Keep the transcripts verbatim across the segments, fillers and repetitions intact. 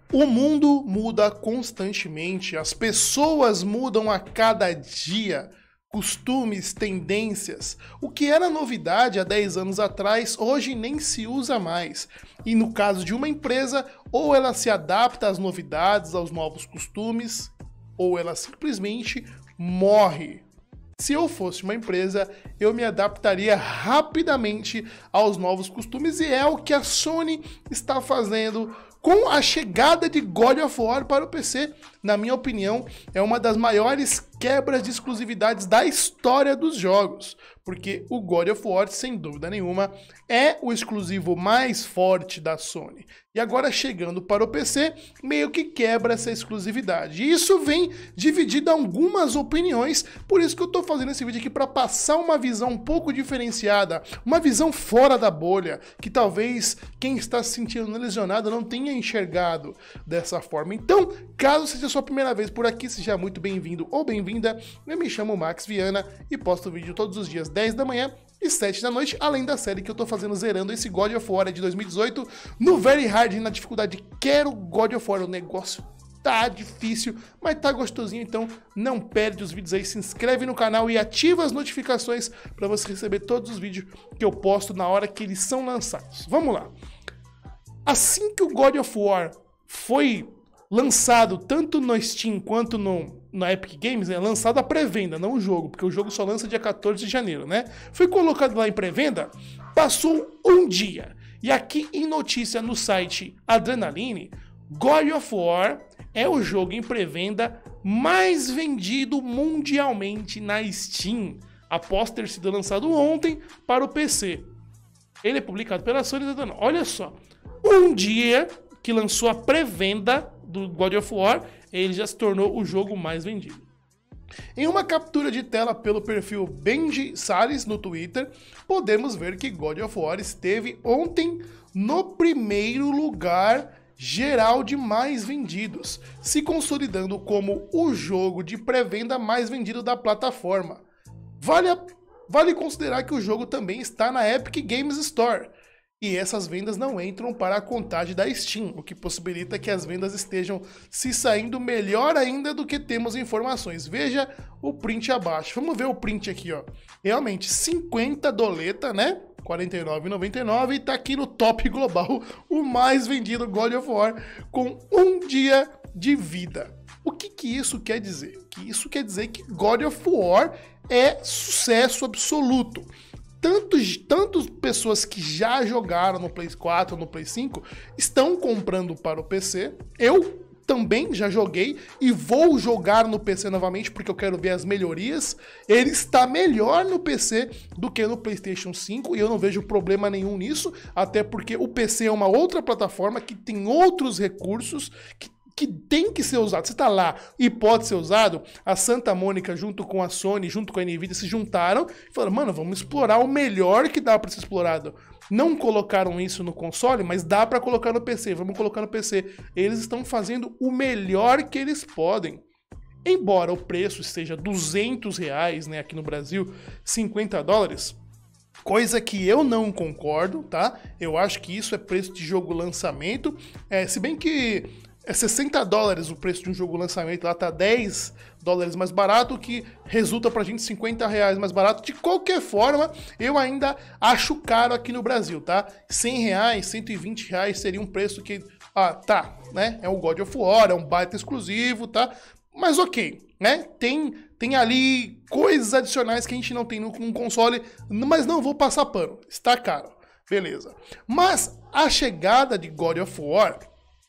O mundo muda constantemente, as pessoas mudam a cada dia, costumes, tendências. O que era novidade há dez anos atrás, hoje nem se usa mais. E no caso de uma empresa, ou ela se adapta às novidades, aos novos costumes, ou ela simplesmente morre. Se eu fosse uma empresa, eu me adaptaria rapidamente aos novos costumes, e é o que a Sony está fazendo com a chegada de God of War para o P C. Na minha opinião, é uma das maiores quebras de exclusividades da história dos jogos, porque o God of War, sem dúvida nenhuma, é o exclusivo mais forte da Sony. E agora, chegando para o P C, meio que quebra essa exclusividade. E isso vem dividido em algumas opiniões, por isso que eu estou fazendo esse vídeo aqui, para passar uma visão um pouco diferenciada, uma visão fora da bolha, que talvez quem está se sentindo lesionado não tenha enxergado dessa forma. Então, caso seja a sua primeira vez por aqui, seja muito bem-vindo ou bem-vinda. Eu me chamo Max Viana e posto vídeo todos os dias dez da manhã e sete da noite, além da série que eu tô fazendo zerando esse God of War de dois mil e dezoito no Very Hard, na dificuldade Quero God of War. O negócio tá difícil, mas tá gostosinho, então não perde os vídeos aí, se inscreve no canal e ativa as notificações para você receber todos os vídeos que eu posto na hora que eles são lançados. Vamos lá. Assim que o God of War foi lançado tanto no Steam quanto no, na Epic Games, né, lançado a pré-venda, não o jogo, porque o jogo só lança dia quatorze de janeiro, né? Foi colocado lá em pré-venda, passou um dia. E aqui em notícia no site Adrenaline, God of War é o jogo em pré-venda mais vendido mundialmente na Steam, após ter sido lançado ontem para o P C. Ele é publicado pela Sony. Olha só, um dia que lançou a pré-venda do God of War, ele já se tornou o jogo mais vendido. Em uma captura de tela pelo perfil Benji Salles no Twitter, podemos ver que God of War esteve ontem no primeiro lugar geral de mais vendidos, se consolidando como o jogo de pré-venda mais vendido da plataforma. Vale, a, vale considerar que o jogo também está na Epic Games Store, e essas vendas não entram para a contagem da Steam, o que possibilita que as vendas estejam se saindo melhor ainda do que temos informações. Veja o print abaixo. Vamos ver o print aqui, ó. Realmente, cinquenta doleta, né? quarenta e nove reais e noventa e nove centavos, e tá aqui no top global o mais vendido God of War com um dia de vida. O que que isso quer dizer? Que isso quer dizer que God of War é sucesso absoluto. Tantos, tantas pessoas que já jogaram no Play quatro ou no Play cinco estão comprando para o P C. Eu também já joguei e vou jogar no P C novamente porque eu quero ver as melhorias. Ele está melhor no P C do que no PlayStation cinco e eu não vejo problema nenhum nisso, até porque o P C é uma outra plataforma que tem outros recursos que que tem que ser usado. Você está lá e pode ser usado. A Santa Mônica junto com a Sony, junto com a Nvidia, se juntaram e falaram, mano, vamos explorar o melhor que dá para ser explorado. Não colocaram isso no console, mas dá para colocar no P C, vamos colocar no P C. Eles estão fazendo o melhor que eles podem. Embora o preço seja duzentos reais, né, aqui no Brasil, cinquenta dólares, coisa que eu não concordo, tá? Eu acho que isso é preço de jogo lançamento, é, se bem que é sessenta dólares o preço de um jogo lançamento, lá tá dez dólares mais barato, o que resulta pra gente cinquenta reais mais barato. De qualquer forma, eu ainda acho caro aqui no Brasil, tá? cem reais, cento e vinte reais seria um preço que, ah, tá, né? É o God of War, é um baita exclusivo, tá? Mas ok, né? Tem, tem ali coisas adicionais que a gente não tem no, no console, mas não vou passar pano, está caro, beleza. Mas a chegada de God of War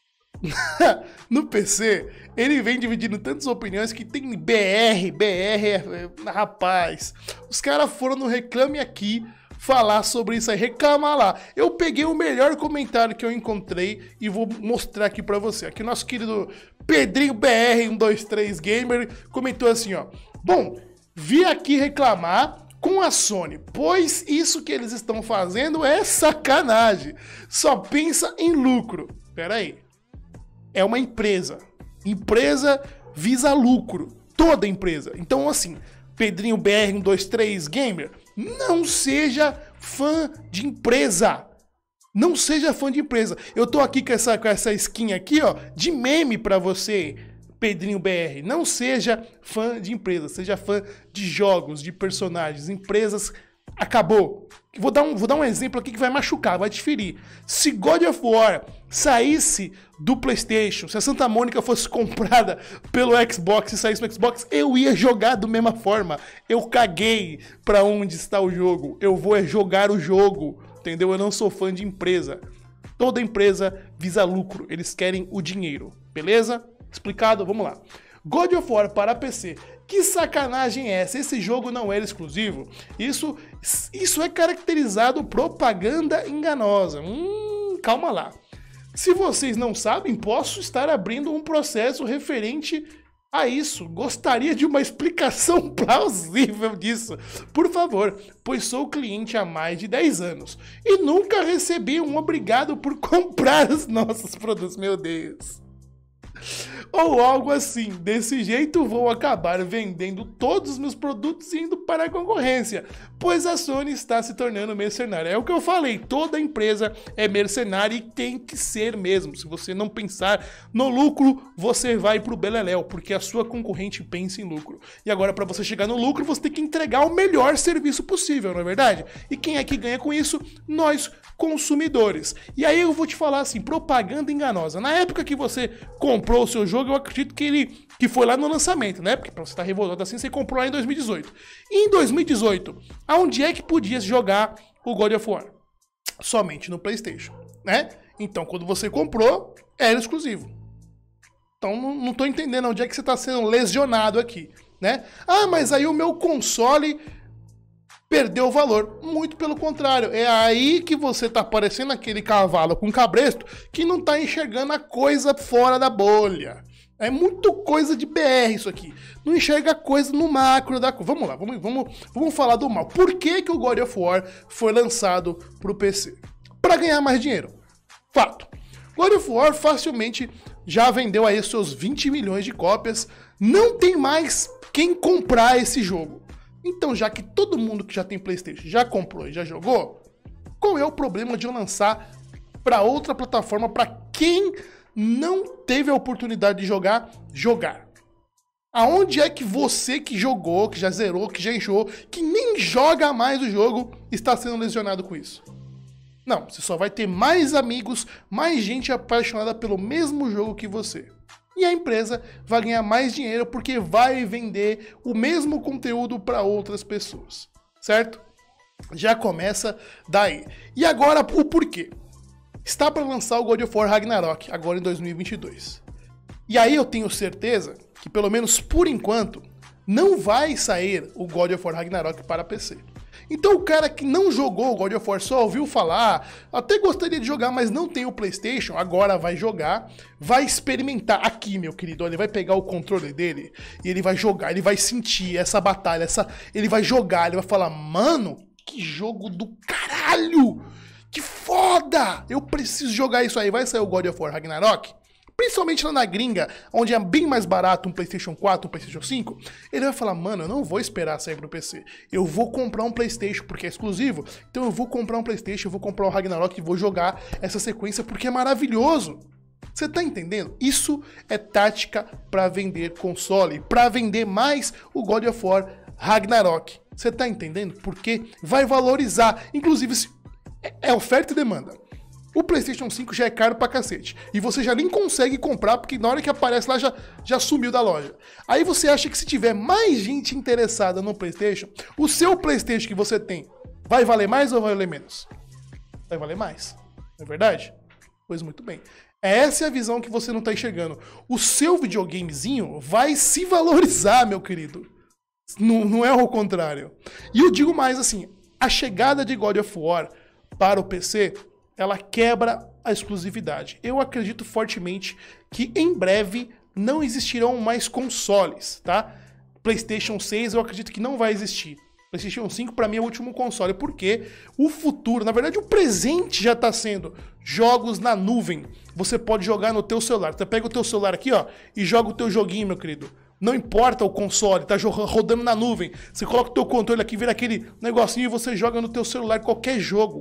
no P C, ele vem dividindo tantas opiniões que tem B R, B R, rapaz, os caras foram no Reclame Aqui falar sobre isso aí, reclamar lá. Eu peguei o melhor comentário que eu encontrei e vou mostrar aqui pra você. Aqui o nosso querido Pedrinho B R um dois três Gamer comentou assim, ó: bom, vi aqui reclamar com a Sony, pois isso que eles estão fazendo é sacanagem, só pensa em lucro. Pera aí. É uma empresa. Empresa visa lucro. Toda empresa. Então, assim, Pedrinho B R um dois três Gamer, não seja fã de empresa. Não seja fã de empresa. Eu tô aqui com essa, com essa skin aqui, ó, de meme pra você, Pedrinho B R. Não seja fã de empresa, seja fã de jogos, de personagens, empresas. Acabou. Vou dar, um, vou dar um exemplo aqui que vai machucar, vai te ferir. Se God of War saísse do PlayStation, se a Santa Mônica fosse comprada pelo Xbox e saísse do Xbox, eu ia jogar da mesma forma. Eu caguei pra onde está o jogo. Eu vou é jogar o jogo, entendeu? Eu não sou fã de empresa. Toda empresa visa lucro, eles querem o dinheiro, beleza? Explicado? Vamos lá. God of War para P C. Que sacanagem é essa? Esse jogo não era exclusivo? Isso, isso é caracterizado propaganda enganosa. Hum, calma lá. Se vocês não sabem, posso estar abrindo um processo referente a isso. Gostaria de uma explicação plausível disso. Por favor, pois sou cliente há mais de dez anos e nunca recebi um obrigado por comprar os nossos produtos. Meu Deus. Ou algo assim. Desse jeito vou acabar vendendo todos os meus produtos e indo para a concorrência, pois a Sony está se tornando mercenária. É o que eu falei, toda empresa é mercenária e tem que ser mesmo. Se você não pensar no lucro, você vai pro beleléu, porque a sua concorrente pensa em lucro. E agora, para você chegar no lucro, você tem que entregar o melhor serviço possível, não é verdade? E quem é que ganha com isso? Nós, consumidores. E aí eu vou te falar assim, propaganda enganosa. Na época que você comprou o seu jogo, eu acredito que ele que foi lá no lançamento, né? Porque pra você estar revoltado assim, você comprou lá em dois mil e dezoito. E em dois mil e dezoito, aonde é que podia jogar o God of War? Somente no PlayStation, né? Então, quando você comprou, era exclusivo. Então, não, não tô entendendo onde é que você tá sendo lesionado aqui, né? Ah, mas aí o meu console perdeu o valor. Muito pelo contrário. É aí que você tá parecendo aquele cavalo com cabresto que não tá enxergando a coisa fora da bolha. É muito coisa de B R isso aqui. Não enxerga coisa no macro da coisa. Vamos lá, vamos, vamos, vamos falar do mal. Por que que o God of War foi lançado pro P C? Para ganhar mais dinheiro. Fato. God of War facilmente já vendeu aí seus vinte milhões de cópias. Não tem mais quem comprar esse jogo. Então, já que todo mundo que já tem PlayStation já comprou e já jogou, qual é o problema de eu lançar para outra plataforma para quem não teve a oportunidade de jogar, jogar? Aonde é que você que jogou, que já zerou, que já enjoou, que nem joga mais o jogo, está sendo lesionado com isso? Não, você só vai ter mais amigos, mais gente apaixonada pelo mesmo jogo que você. E a empresa vai ganhar mais dinheiro porque vai vender o mesmo conteúdo para outras pessoas, certo? Já começa daí. E agora o porquê? Está para lançar o God of War Ragnarok, agora em dois mil e vinte e dois. E aí eu tenho certeza que, pelo menos por enquanto, não vai sair o God of War Ragnarok para P C. Então o cara que não jogou o God of War, só ouviu falar, até gostaria de jogar, mas não tem o PlayStation, agora vai jogar, vai experimentar aqui, meu querido, ele vai pegar o controle dele e ele vai jogar, ele vai sentir essa batalha, essa, ele vai jogar, ele vai falar, mano, que jogo do caralho, que foda, eu preciso jogar isso aí. Vai sair o God of War Ragnarok, principalmente lá na gringa, onde é bem mais barato um PlayStation quatro, um PlayStation cinco, ele vai falar, mano, eu não vou esperar sair pro P C, eu vou comprar um PlayStation porque é exclusivo, então eu vou comprar um PlayStation, eu vou comprar o Ragnarok e vou jogar essa sequência porque é maravilhoso. Você tá entendendo? Isso é tática para vender console, para vender mais o God of War Ragnarok. Você tá entendendo? Porque vai valorizar, inclusive é oferta e demanda. O PlayStation cinco já é caro pra cacete. E você já nem consegue comprar, porque na hora que aparece lá já, já sumiu da loja. Aí você acha que se tiver mais gente interessada no PlayStation, o seu PlayStation que você tem vai valer mais ou vai valer menos? Vai valer mais. Não é verdade? Pois muito bem. Essa é a visão que você não tá enxergando. O seu videogamezinho vai se valorizar, meu querido. Não, não é o contrário. E eu digo mais assim, a chegada de God of War para o P C, ela quebra a exclusividade. Eu acredito fortemente que em breve não existirão mais consoles, tá? PlayStation seis eu acredito que não vai existir. PlayStation cinco para mim é o último console, porque o futuro, na verdade o presente já está sendo jogos na nuvem. Você pode jogar no teu celular. Você pega o teu celular aqui, ó, e joga o teu joguinho, meu querido. Não importa o console, tá rodando na nuvem. Você coloca o teu controle aqui, vira aquele negocinho e você joga no teu celular qualquer jogo.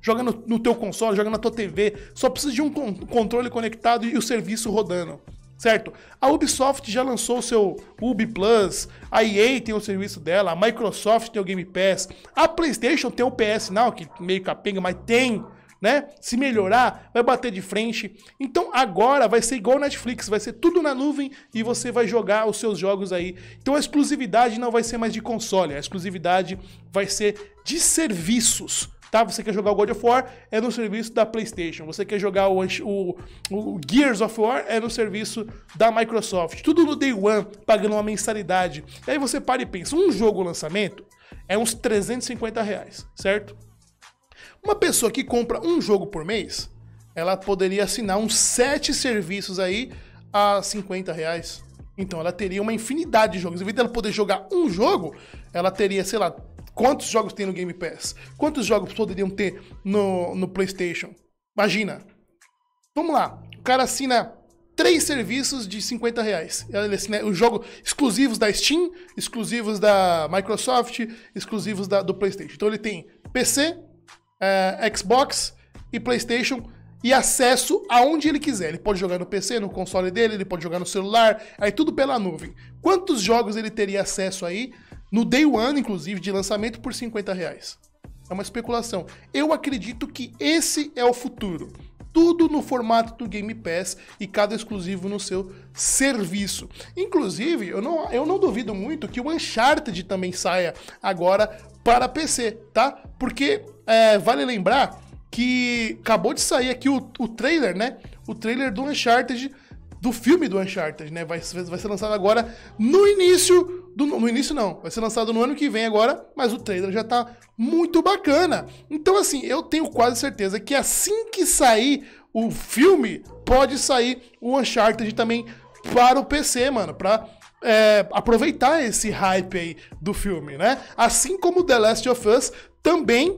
joga no, no teu console, joga na tua T V, só precisa de um con controle conectado e o serviço rodando, certo? A Ubisoft já lançou o seu Ubi Plus, a E A tem o serviço dela, a Microsoft tem o Game Pass, a PlayStation tem o P S Now, que meio capenga, mas tem, né? Se melhorar, vai bater de frente. Então agora vai ser igual Netflix, vai ser tudo na nuvem e você vai jogar os seus jogos aí. Então a exclusividade não vai ser mais de console, a exclusividade vai ser de serviços. Tá? Você quer jogar o God of War, é no serviço da PlayStation. Você quer jogar o, o, o Gears of War, é no serviço da Microsoft. Tudo no Day One, pagando uma mensalidade. E aí você para e pensa, um jogo lançamento é uns trezentos e cinquenta reais, certo? Uma pessoa que compra um jogo por mês, ela poderia assinar uns sete serviços aí a cinquenta reais. Então ela teria uma infinidade de jogos. Em vez dela poder jogar um jogo, ela teria, sei lá, quantos jogos tem no Game Pass? Quantos jogos poderiam ter no, no PlayStation? Imagina. Vamos lá. O cara assina três serviços de cinquenta reais. Ele assina os jogos exclusivos da Steam, exclusivos da Microsoft, exclusivos da, do PlayStation. Então ele tem P C, é, Xbox e PlayStation e acesso aonde ele quiser. Ele pode jogar no P C, no console dele, ele pode jogar no celular, aí tudo pela nuvem. Quantos jogos ele teria acesso aí? No Day One, inclusive, de lançamento por cinquenta reais. É uma especulação. Eu acredito que esse é o futuro. Tudo no formato do Game Pass e cada exclusivo no seu serviço. Inclusive, eu não, eu não duvido muito que o Uncharted também saia agora para P C, tá? Porque é, vale lembrar que acabou de sair aqui o, o trailer, né? O trailer do Uncharted, do filme do Uncharted, né? Vai, vai ser lançado agora no início, do, no início não, vai ser lançado no ano que vem agora, mas o trailer já tá muito bacana. Então assim, eu tenho quase certeza que assim que sair o filme, pode sair o Uncharted também para o P C, mano, pra é, aproveitar esse hype aí do filme, né? Assim como The Last of Us também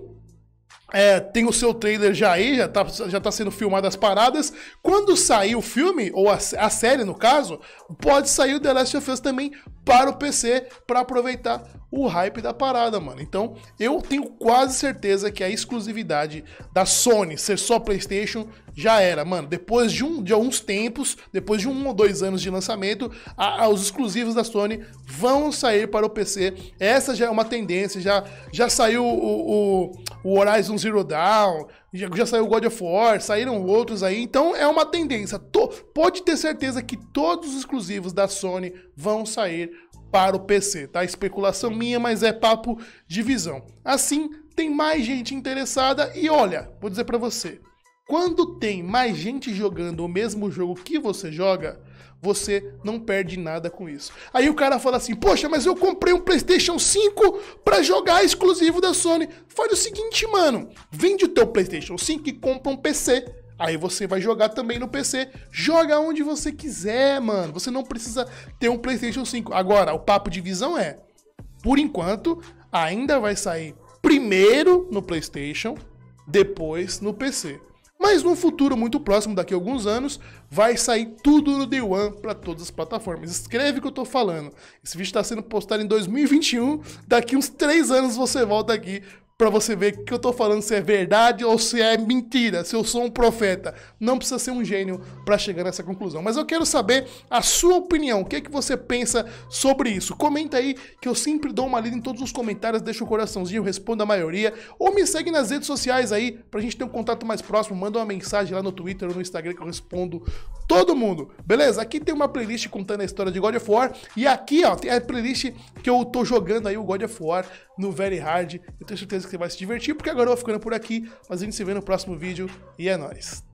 É, tem o seu trailer já aí, já tá, já tá sendo filmado as paradas. Quando sair o filme, ou a, a série no caso, pode sair o The Last of Us também para o P C, para aproveitar o hype da parada, mano. Então, eu tenho quase certeza que a exclusividade da Sony ser só PlayStation já era, mano. Depois de, um, de alguns tempos, depois de um ou dois anos de lançamento, a, a, os exclusivos da Sony vão sair para o P C. Essa já é uma tendência, já, já saiu o, o, o Horizon Zero Dawn, já, já saiu o God of War, saíram outros aí, então é uma tendência. To, pode ter certeza que todos os exclusivos da Sony vão sair para o P C, tá? Especulação minha, mas é papo de visão. Assim, tem mais gente interessada e olha, vou dizer pra você, quando tem mais gente jogando o mesmo jogo que você joga, você não perde nada com isso. Aí o cara fala assim, poxa, mas eu comprei um PlayStation cinco pra jogar exclusivo da Sony. Faz o seguinte, mano, vende o teu PlayStation cinco e compra um P C. Aí você vai jogar também no P C. Joga onde você quiser, mano. Você não precisa ter um PlayStation cinco. Agora, o papo de visão é, por enquanto, ainda vai sair primeiro no PlayStation, depois no P C. Mas num futuro muito próximo, daqui a alguns anos, vai sair tudo no Day One para todas as plataformas. Escreve o que eu tô falando. Esse vídeo está sendo postado em dois mil e vinte e um. Daqui uns três anos você volta aqui para você ver o que eu tô falando, se é verdade ou se é mentira, se eu sou um profeta. Não precisa ser um gênio para chegar nessa conclusão. Mas eu quero saber a sua opinião. O que é que você pensa sobre isso? Comenta aí, que eu sempre dou uma lida em todos os comentários, deixa o coraçãozinho, eu respondo a maioria. Ou me segue nas redes sociais aí, pra gente ter um contato mais próximo. Manda uma mensagem lá no Twitter ou no Instagram que eu respondo todo mundo. Beleza? Aqui tem uma playlist contando a história de God of War. E aqui, ó, tem a playlist que eu tô jogando aí o God of War no Very Hard. Eu tenho certeza que você vai se divertir, porque agora eu vou ficando por aqui, mas a gente se vê no próximo vídeo e é nóis.